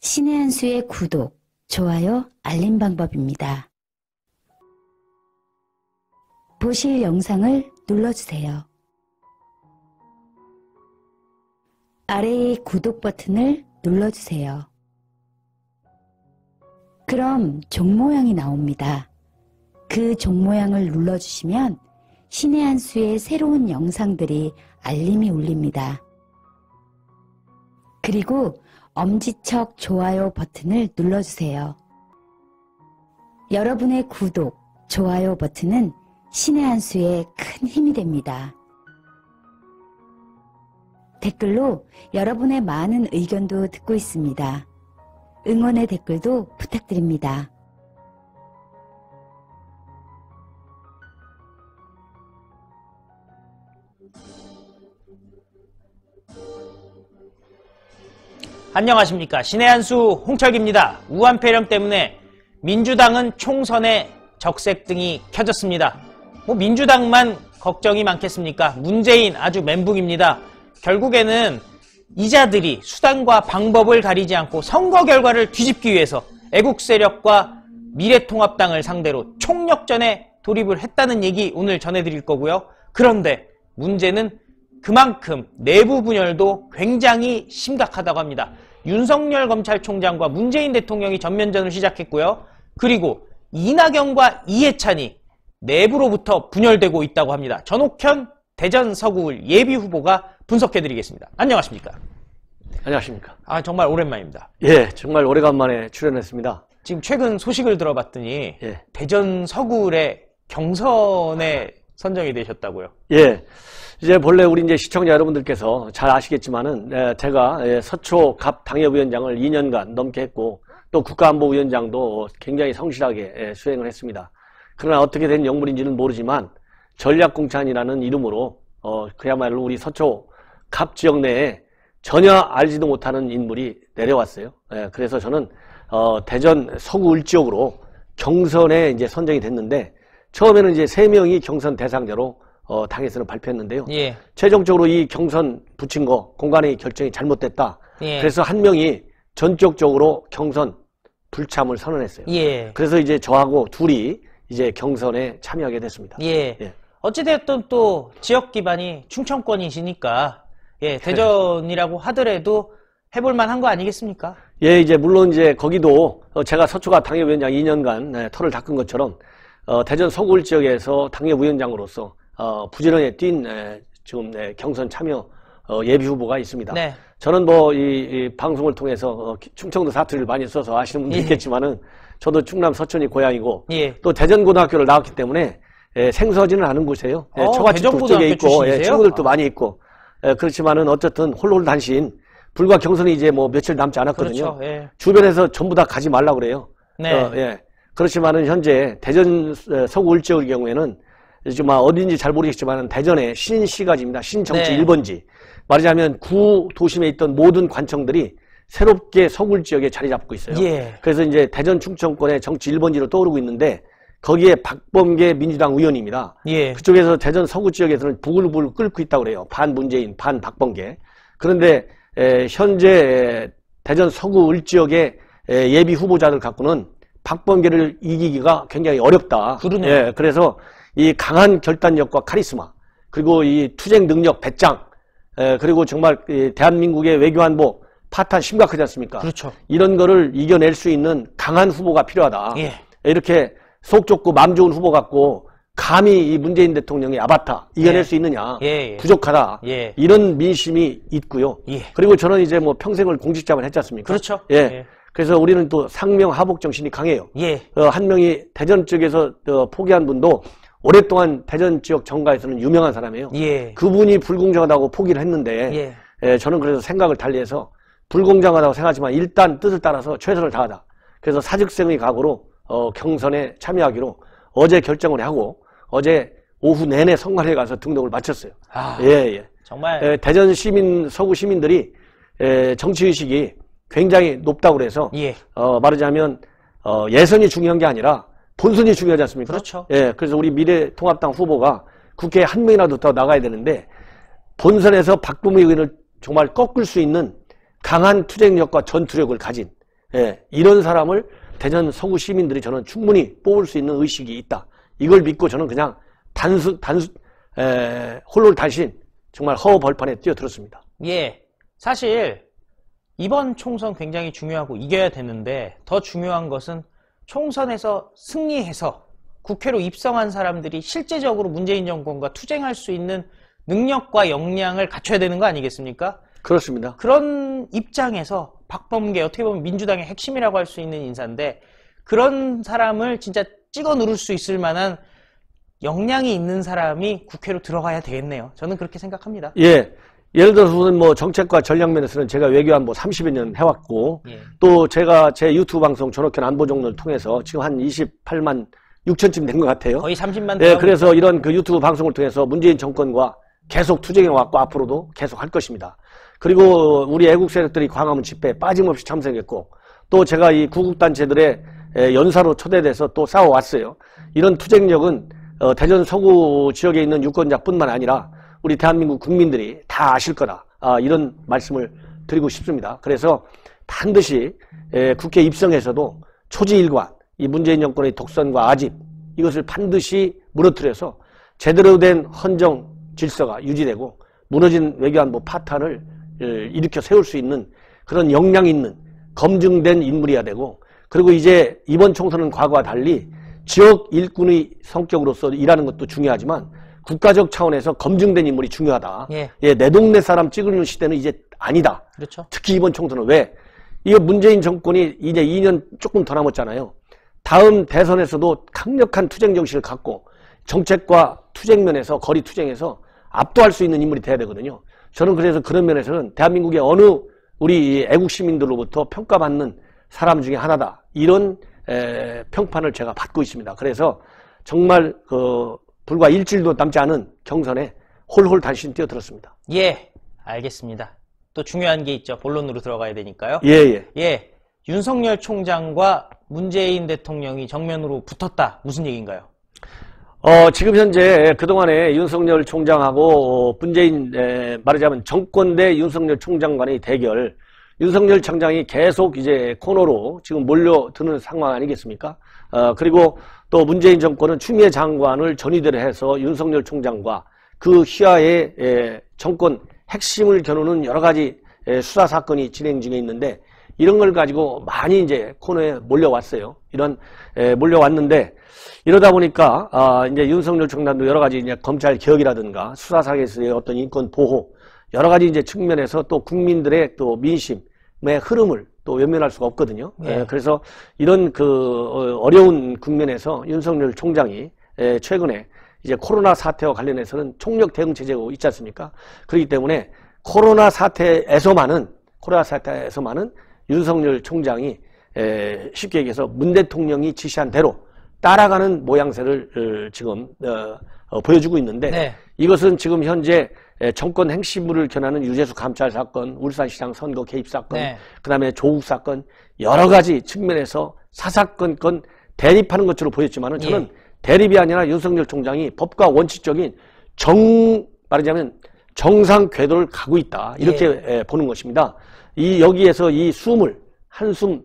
신의 한 수의 구독, 좋아요, 알림 방법입니다. 보실 영상을 눌러주세요. 아래의 구독 버튼을 눌러주세요. 그럼 종 모양이 나옵니다. 그 종 모양을 눌러주시면 신의 한 수의 새로운 영상들이 알림이 울립니다. 그리고 엄지척 좋아요 버튼을 눌러주세요. 여러분의 구독, 좋아요 버튼은 신의 한 수에 큰 힘이 됩니다. 댓글로 여러분의 많은 의견도 듣고 있습니다. 응원의 댓글도 부탁드립니다. 안녕하십니까. 신의 한 수 홍철기입니다. 우한 폐렴 때문에 민주당은 총선에 적색등이 켜졌습니다. 민주당만 걱정이 많겠습니까? 문재인 아주 멘붕입니다. 결국에는 이자들이 수단과 방법을 가리지 않고 선거 결과를 뒤집기 위해서 애국 세력과 미래통합당을 상대로 총력전에 돌입을 했다는 얘기 오늘 전해드릴 거고요. 그런데 문제는 그만큼 내부 분열도 굉장히 심각하다고 합니다. 윤석열 검찰총장과 문재인 대통령이 전면전을 시작했고요. 그리고 이낙연과 이해찬이 내부로부터 분열되고 있다고 합니다. 전옥현 대전 서구을 예비후보가 분석해드리겠습니다. 안녕하십니까? 안녕하십니까? 정말 오랜만입니다. 예, 정말 오래간만에 출연했습니다. 지금 최근 소식을 들어봤더니 예. 대전 서구을의 경선에 선정이 되셨다고요? 예. 이제 본래 우리 이제 시청자 여러분들께서 잘 아시겠지만은 제가 서초 갑 당협위원장을 2년간 넘게 했고 또 국가안보위원장도 굉장히 성실하게 수행을 했습니다. 그러나 어떻게 된 영문인지는 모르지만 전략공천이라는 이름으로 그야말로 우리 서초 갑 지역 내에 전혀 알지도 못하는 인물이 내려왔어요. 그래서 저는 대전 서구을 지역으로 경선에 이제 선정이 됐는데 처음에는 이제 3명이 경선 대상자로 당에서는 발표했는데요. 예. 최종적으로 이 경선 붙인 거 공관의 결정이 잘못됐다. 예. 그래서 한 명이 전격적으로 경선 불참을 선언했어요. 예. 그래서 이제 저하고 둘이 이제 경선에 참여하게 됐습니다. 예. 예. 어찌되었든 또 지역 기반이 충청권이시니까 예, 대전이라고 하더라도 해볼만 한 거 아니겠습니까? 예, 이제 물론 이제 거기도 제가 서초가 당협위원장 2년간 털을 닦은 것처럼 대전 서구을 지역에서 당협위원장으로서 부지런히 뛴 지금 경선 참여 예비 후보가 있습니다. 네. 저는 뭐 이 방송을 통해서 충청도 사투리를 많이 써서 아시는 분도 있겠지만은 저도 충남 서천이 고향이고 예. 또 대전고등학교를 나왔기 때문에 생소하지는 않은 곳이에요. 처갓집도 쪽에 있고 친구들도 많이 있고 그렇지만은 어쨌든 홀홀단신 불과 경선이 이제 뭐 며칠 남지 않았거든요. 그렇죠. 예. 주변에서 전부 다 가지 말라 그래요. 네. 예. 그렇지만은 현재 대전 서구 을지역의 경우에는 좀 어딘지 잘 모르겠지만 대전의 신시가지입니다. 신정치 네. 1번지. 말하자면 구 도심에 있던 모든 관청들이 새롭게 서구 지역에 자리 잡고 있어요. 예. 그래서 이제 대전 충청권의 정치 1번지로 떠오르고 있는데 거기에 박범계 민주당 의원입니다. 예. 그쪽에서 대전 서구 지역에서는 부글부글 끓고 있다고 그래요. 반 문재인, 반 박범계. 그런데 현재 대전 서구 을지역의 예비 후보자들 갖고는 박범계를 이기기가 굉장히 어렵다. 그러네요. 예, 그래서 이 강한 결단력과 카리스마, 그리고 이 투쟁 능력, 배짱, 그리고 정말 대한민국의 외교안보 파탄 심각하지 않습니까? 그렇죠. 이런 거를 이겨낼 수 있는 강한 후보가 필요하다. 예. 이렇게 속 좁고 마음 좋은 후보 같고 감히 이 문재인 대통령의 아바타 이겨낼 예. 수 있느냐? 예. 부족하다. 예. 이런 민심이 있고요. 예. 그리고 저는 이제 뭐 평생을 공직자만 했지 않습니까? 그렇죠. 예. 예. 그래서 우리는 또 상명하복 정신이 강해요. 예. 한 명이 대전 쪽에서 포기한 분도 오랫동안 대전 지역 정가에서는 유명한 사람이에요. 예. 그분이 불공정하다고 포기를 했는데 저는 그래서 생각을 달리해서 불공정하다고 생각하지만 일단 뜻을 따라서 최선을 다하다. 그래서 사직생의 각오로 경선에 참여하기로 어제 결정을 하고 어제 오후 내내 성관에 가서 등록을 마쳤어요. 예. 정말 대전 시민, 서구 시민들이 정치의식이 굉장히 높다고 그래서 예. 말하자면 예선이 중요한 게 아니라 본선이 중요하지 않습니까? 그렇죠. 예, 그래서 우리 미래통합당 후보가 국회에 한 명이라도 더 나가야 되는데 본선에서 박범계 의원을 정말 꺾을 수 있는 강한 투쟁력과 전투력을 가진 이런 사람을 대전 서구 시민들이 저는 충분히 뽑을 수 있는 의식이 있다. 이걸 믿고 저는 그냥 홀로단신 정말 허허벌판에 뛰어들었습니다. 예, 사실 이번 총선 굉장히 중요하고 이겨야 되는데 더 중요한 것은 총선에서 승리해서 국회로 입성한 사람들이 실제적으로 문재인 정권과 투쟁할 수 있는 능력과 역량을 갖춰야 되는 거 아니겠습니까? 그렇습니다. 그런 입장에서 박범계, 어떻게 보면 민주당의 핵심이라고 할 수 있는 인사인데 그런 사람을 진짜 찍어 누를 수 있을 만한 역량이 있는 사람이 국회로 들어가야 되겠네요. 저는 그렇게 생각합니다. 예. 예를 들어서는 뭐 정책과 전략 면에서는 제가 외교안보 30여 년 해왔고, 또 제가 제 유튜브 방송 전옥현 안보정론을 통해서 지금 한 28만 6천쯤 된 것 같아요. 거의 30만. 예, 그래서 이런 그 유튜브 방송을 통해서 문재인 정권과 계속 투쟁해왔고 앞으로도 계속 할 것입니다. 그리고 우리 애국 세력들이 광화문 집회에 빠짐없이 참석했고, 또 제가 이 구국단체들의 연사로 초대돼서 또 싸워왔어요. 이런 투쟁력은 대전 서구 지역에 있는 유권자뿐만 아니라 우리 대한민국 국민들이 다 아실 거다. 이런 말씀을 드리고 싶습니다. 그래서 반드시 국회 입성에서도 초지일관, 이 문재인 정권의 독선과 아집, 이것을 반드시 무너뜨려서 제대로 된 헌정 질서가 유지되고 무너진 외교안보 파탄을 일으켜 세울 수 있는 그런 역량 있는 검증된 인물이어야 되고, 그리고 이제 이번 총선은 과거와 달리 지역 일꾼의 성격으로서 일하는 것도 중요하지만 국가적 차원에서 검증된 인물이 중요하다. 내 동네 사람 찍는 시대는 이제 아니다. 그렇죠. 특히 이번 총선은 왜? 이거 문재인 정권이 이제 2년 조금 더 남았잖아요. 다음 대선에서도 강력한 투쟁 정신을 갖고 정책과 투쟁면에서 거리 투쟁에서 압도할 수 있는 인물이 돼야 되거든요. 저는 그래서 그런 면에서는 대한민국의 어느 우리 애국 시민들로부터 평가받는 사람 중에 하나다. 이런 평판을 제가 받고 있습니다. 그래서 정말 불과 일주일도 남지 않은 경선에 홀홀단신 뛰어들었습니다. 예, 알겠습니다. 또 중요한 게 있죠. 본론으로 들어가야 되니까요. 예. 윤석열 총장과 문재인 대통령이 정면으로 붙었다. 무슨 얘기인가요? 지금 현재 그동안에 윤석열 총장하고 문재인, 말하자면 정권 대 윤석열 총장 간의 대결, 윤석열 총장이 계속 이제 코너로 지금 몰려드는 상황 아니겠습니까? 그리고 또 문재인 정권은 추미애 장관을 전위대로 해서 윤석열 총장과 그 휘하의 정권 핵심을 겨누는 여러 가지 수사 사건이 진행 중에 있는데, 이런 걸 가지고 많이 이제 코너에 몰려왔어요. 몰려왔는데, 이러다 보니까 이제 윤석열 총장도 여러 가지 이제 검찰 개혁이라든가 수사상에서의 어떤 인권 보호, 여러 가지 이제 측면에서 또 국민들의 또 민심의 흐름을 또 외면할 수가 없거든요. 그래서 이런 어려운 국면에서 윤석열 총장이 최근에 이제 코로나 사태와 관련해서는 총력 대응 체제가 있지 않습니까? 그렇기 때문에 코로나 사태에서만은 윤석열 총장이 쉽게 얘기해서 문 대통령이 지시한 대로 따라가는 모양새를 지금 보여주고 있는데, 이것은 지금 현재 정권 행신물을 겨누는 유재수 감찰 사건, 울산시장 선거 개입 사건, 그다음에 조국 사건, 여러 가지 측면에서 사사건건 대립하는 것으로 보였지만은 저는 대립이 아니라 윤석열 총장이 법과 원칙적인 말하자면 정상 궤도를 가고 있다. 이렇게 보는 것입니다. 여기에서 이 한숨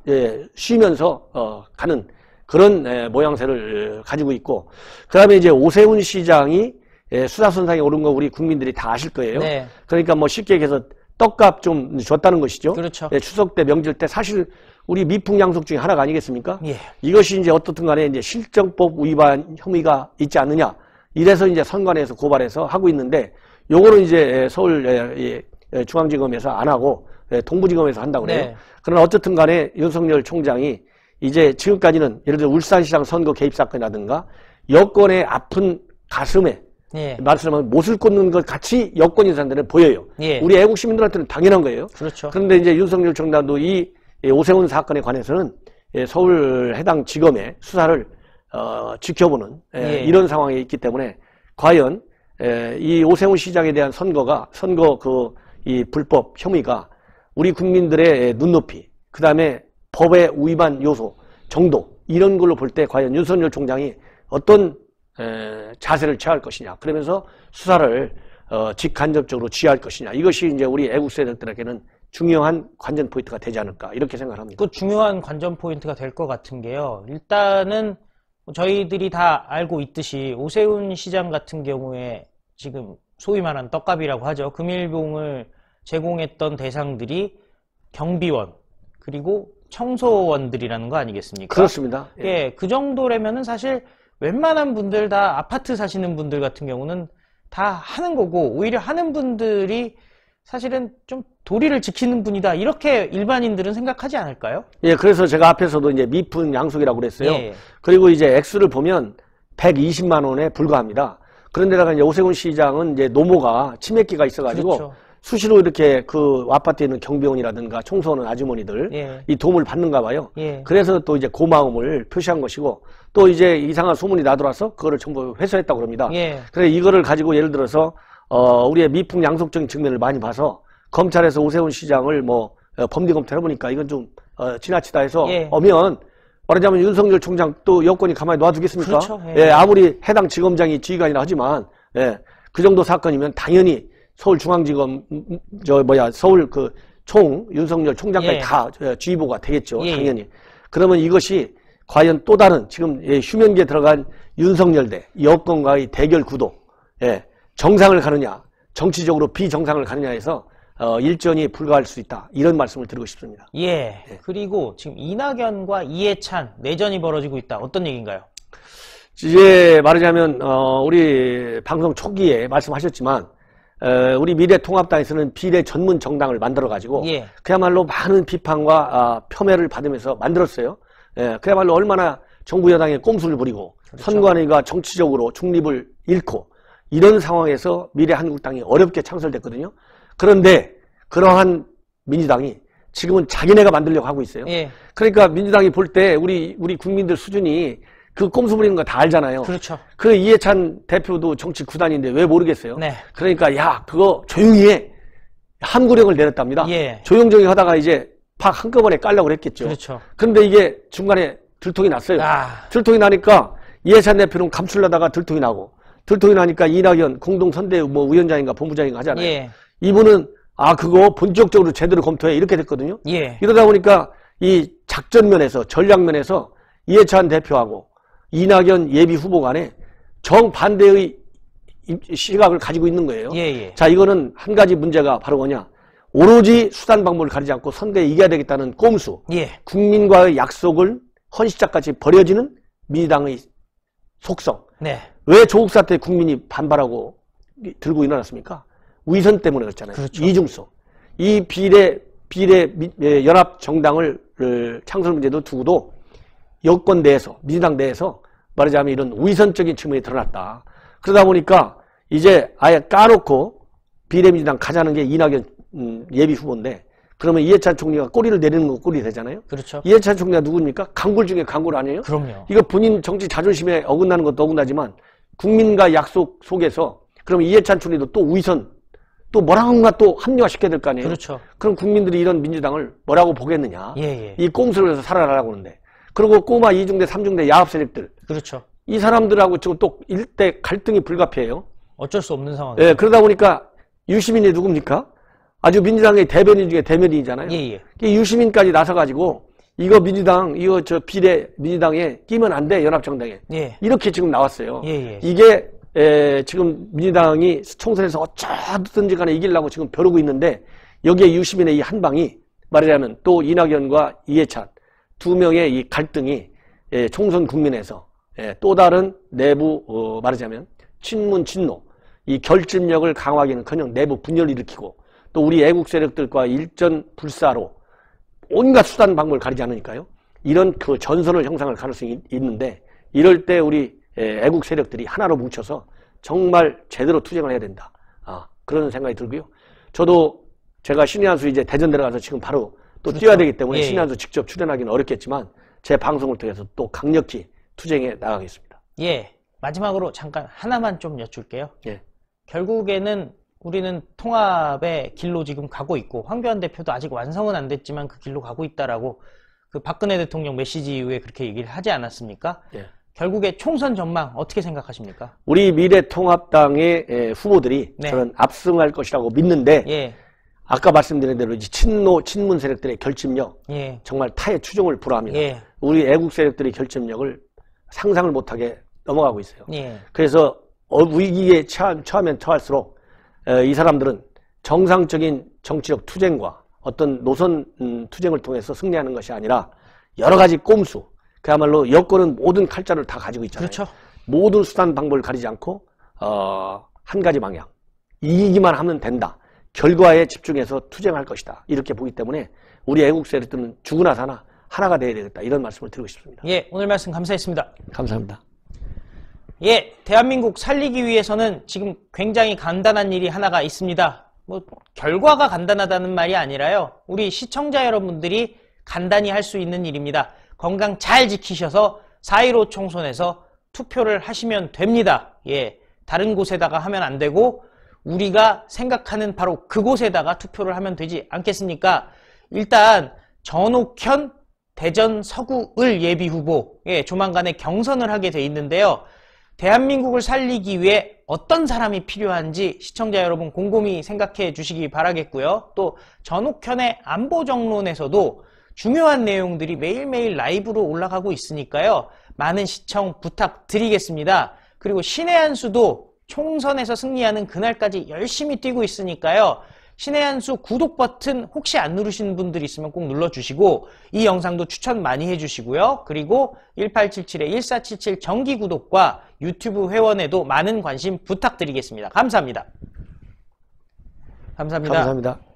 쉬면서 가는 그런 모양새를 가지고 있고, 그 다음에 이제 오세훈 시장이 수사선상에 오른 거 우리 국민들이 다 아실 거예요. 그러니까 뭐 쉽게 얘기해서 떡값 좀 줬다는 것이죠. 그렇죠. 추석 때, 명절 때 사실 우리 미풍양속 중에 하나가 아니겠습니까? 이것이 이제 어떻든 간에 이제 실정법 위반 혐의가 있지 않느냐. 이래서 이제 선관위에서 고발해서 하고 있는데, 요거는 이제 서울 중앙지검에서 안 하고 동부지검에서 한다고 그래요. 그러나 어쨌든 간에 윤석열 총장이 이제 지금까지는 예를 들어 울산시장 선거 개입 사건이라든가 여권의 아픈 가슴에 말씀하면 못을 꽂는 것 같이 여권 인사들은 보여요. 우리 애국 시민들한테는 당연한 거예요. 그렇죠. 그런데 이제 윤석열 총장도 이 오세훈 사건에 관해서는 서울 해당 지검의 수사를 지켜보는 이런 상황에 있기 때문에 과연 이 오세훈 시장에 대한 선거 이 불법 혐의가 우리 국민들의 눈높이, 그 다음에 법의 위반 요소 정도, 이런 걸로 볼 때 과연 윤석열 총장이 어떤 자세를 취할 것이냐, 그러면서 수사를 직간접적으로 지휘할 것이냐, 이것이 이제 우리 애국 세력들에게는 중요한 관전 포인트가 되지 않을까 이렇게 생각을 합니다. 그 중요한 관전 포인트가 될 것 같은 게요. 일단은 저희들이 다 알고 있듯이 오세훈 시장 같은 경우에 지금 소위 말하는 떡값이라고 하죠. 금일봉을 제공했던 대상들이 경비원 그리고 청소원들이라는 거 아니겠습니까? 그렇습니다. 예, 그 정도라면은 사실 웬만한 분들 다 아파트 사시는 분들 같은 경우는 다 하는 거고 오히려 하는 분들이 사실은 좀 도리를 지키는 분이다 이렇게 일반인들은 생각하지 않을까요? 예, 그래서 제가 앞에서도 이제 미풍양속이라고 그랬어요. 예. 그리고 이제 액수를 보면 120만 원에 불과합니다. 그런데다가 이제 오세훈 시장은 이제 노모가 치매기가 있어가지고 그렇죠. 수시로 이렇게 그 아파트에 있는 경비원이라든가 청소하는 아주머니들 예. 이 도움을 받는가 봐요. 예. 그래서 또 이제 고마움을 표시한 것이고 또 이제 이상한 소문이 나돌아서 그거를 전부 회수했다고 합니다. 예. 그래서 이거를 가지고 예를 들어서 우리의 미풍양속적인 측면을 많이 봐서 검찰에서 오세훈 시장을 뭐 범죄 검토를 해보니까 이건 좀 지나치다 해서 예. 오면 말하자면 윤석열 총장 또 여권이 가만히 놔두겠습니까? 그렇죠. 예. 예, 아무리 해당 지검장이 지휘관이라 하지만 예, 그 정도 사건이면 당연히 서울중앙지검 서울 그 총 윤석열 총장까지 예. 다 지휘보가 되겠죠. 예. 당연히. 그러면 이것이 과연 또 다른 지금 휴면기에 들어간 윤석열 대 여권과의 대결 구도 예, 정상을 가느냐 정치적으로 비정상을 가느냐에서 일전이 불가할 수 있다 이런 말씀을 드리고 싶습니다. 예. 그리고 지금 이낙연과 이해찬 내전이 벌어지고 있다. 어떤 얘기인가요? 이제 말하자면 우리 방송 초기에 말씀하셨지만 우리 미래통합당에서는 비례 전문 정당을 만들어 가지고 예. 그야말로 많은 비판과 폄훼를 받으면서 만들었어요. 예, 그야말로 얼마나 정부 여당의 꼼수를 부리고 그렇죠. 선관위가 정치적으로 중립을 잃고 이런 상황에서 미래한국당이 어렵게 창설됐거든요. 그런데 그러한 민주당이 지금은 자기네가 만들려고 하고 있어요. 예. 그러니까 민주당이 볼 때 우리 국민들 수준이 그 꼼수 부리는 거 다 알잖아요. 그렇죠. 그 이해찬 대표도 정치 구단인데 왜 모르겠어요? 네. 그러니까 야 그거 조용히 해. 함구령을 내렸답니다. 예. 조용조용히 하다가 이제 팍 한꺼번에 깔려고 그랬겠죠. 그렇죠. 그런데 이게 중간에 들통이 났어요. 아. 들통이 나니까 이해찬 대표는 감추려다가 들통이 나고 들통이 나니까 이낙연 공동선대 위원장인가 본부장인가 하잖아요. 예. 이분은 그거 본격적으로 제대로 검토해 이렇게 됐거든요. 예. 이러다 보니까 이 작전면에서 전략면에서 이해찬 대표하고 이낙연 예비 후보 간에 정반대의 시각을 가지고 있는 거예요. 예, 예. 자, 이거는 한 가지 문제가 바로 뭐냐. 오로지 수단 방법을 가리지 않고 선대에 이겨야 되겠다는 꼼수. 예. 국민과의 약속을 헌시자까지 버려지는 민주당의 속성. 네. 왜 조국 사태 국민이 반발하고 들고 일어났습니까? 위선 때문에 그렇잖아요. 그렇죠. 이중성. 이 비례 연합 정당을 창설 문제도 두고도 여권 내에서 민주당 내에서 말하자면 이런 위선적인 측면이 드러났다. 그러다 보니까 이제 아예 까놓고 비례민주당 가자는 게 이낙연 예비 후보인데 그러면 이해찬 총리가 꼬리를 내리는 거 꼴이 되잖아요. 그렇죠. 이해찬 총리가 누굽니까? 강굴 중에 강굴 아니에요? 그럼요. 이거 본인 정치 자존심에 어긋나는 것도 어긋나지만 국민과 약속 속에서 그럼 이해찬 총리도 또 위선 또 뭐라고인가 또 합리화시켜야 될 거 아니에요? 그렇죠. 그럼 국민들이 이런 민주당을 뭐라고 보겠느냐? 예, 예. 이 꼼수를 해서 살아나라고 하는데 그리고 꼬마 2중대 3중대 야합 세력들 그렇죠. 이 사람들하고 지금 또 일대 갈등이 불가피해요. 어쩔 수 없는 상황이죠. 예, 그러다 보니까 유시민이 누굽니까? 아주 민주당의 대변인 중에 대변인이잖아요. 예, 예. 이 유시민까지 나서가지고 이거 민주당 이거 저 비례 민주당에 끼면 안 돼 연합정당에 예. 이렇게 지금 나왔어요. 예, 예. 이게 지금 민주당이 총선에서 어쩌든지 간에 이기려고 지금 벼르고 있는데 여기에 유시민의 이 한방이 말하자면 또 이낙연과 이해찬 두 명의 이 갈등이 총선 국민에서 또 다른 내부 말하자면 친문 친노 이 결집력을 강화하기는커녕 내부 분열을 일으키고 또 우리 애국 세력들과 일전 불사로 온갖 수단 방법을 가리지 않으니까요. 이런 그 전선을 형성할 가능성이 있는데 이럴 때 우리 애국 세력들이 하나로 뭉쳐서 정말 제대로 투쟁을 해야 된다. 그런 생각이 들고요. 저도 제가 신의 한수 이제 대전 내려가서 지금 바로 또 그렇죠. 뛰어야 되기 때문에 예, 신의 한수 직접 출연하기는 어렵겠지만 제 방송을 통해서 또 강력히 투쟁해 나가겠습니다. 예. 마지막으로 잠깐 하나만 좀 여쭐게요. 예. 결국에는 우리는 통합의 길로 지금 가고 있고 황교안 대표도 아직 완성은 안 됐지만 그 길로 가고 있다라고 그 박근혜 대통령 메시지 이후에 그렇게 얘기를 하지 않았습니까? 예. 결국에 총선 전망 어떻게 생각하십니까? 우리 미래통합당의 후보들이 네. 저는 압승할 것이라고 믿는데 예. 아까 말씀드린 대로 이제 친문 세력들의 결집력 예. 정말 타의 추종을 불허합니다. 예. 우리 애국 세력들의 결집력을 상상을 못하게 넘어가고 있어요. 예. 그래서 위기에 처하면 처할수록 이 사람들은 정상적인 정치적 투쟁과 어떤 노선 투쟁을 통해서 승리하는 것이 아니라 여러 가지 꼼수, 그야말로 여권은 모든 칼자를 다 가지고 있잖아요. 그렇죠. 모든 수단 방법을 가리지 않고 한 가지 방향, 이기기만 하면 된다. 결과에 집중해서 투쟁할 것이다. 이렇게 보기 때문에 우리 애국 세력들은 죽으나 사나 하나가 되어야 되겠다. 이런 말씀을 드리고 싶습니다. 예, 오늘 말씀 감사했습니다. 감사합니다. 예, 대한민국 살리기 위해서는 지금 굉장히 간단한 일이 하나가 있습니다. 뭐 결과가 간단하다는 말이 아니라요. 우리 시청자 여러분들이 간단히 할 수 있는 일입니다. 건강 잘 지키셔서 4.15 총선에서 투표를 하시면 됩니다. 예, 다른 곳에다가 하면 안 되고 우리가 생각하는 바로 그곳에다가 투표를 하면 되지 않겠습니까? 일단 전옥현 대전 서구을 예비후보, 예, 조만간에 경선을 하게 돼 있는데요. 대한민국을 살리기 위해 어떤 사람이 필요한지 시청자 여러분 곰곰이 생각해 주시기 바라겠고요. 또 전옥현의 안보정론에서도 중요한 내용들이 매일매일 라이브로 올라가고 있으니까요. 많은 시청 부탁드리겠습니다. 그리고 신의 한 수도 총선에서 승리하는 그날까지 열심히 뛰고 있으니까요. 신의 한 수 구독 버튼 혹시 안 누르신 분들 있으면 꼭 눌러주시고 이 영상도 추천 많이 해주시고요. 그리고 1877-1477 정기 구독과 유튜브 회원에도 많은 관심 부탁드리겠습니다. 감사합니다. 감사합니다. 감사합니다.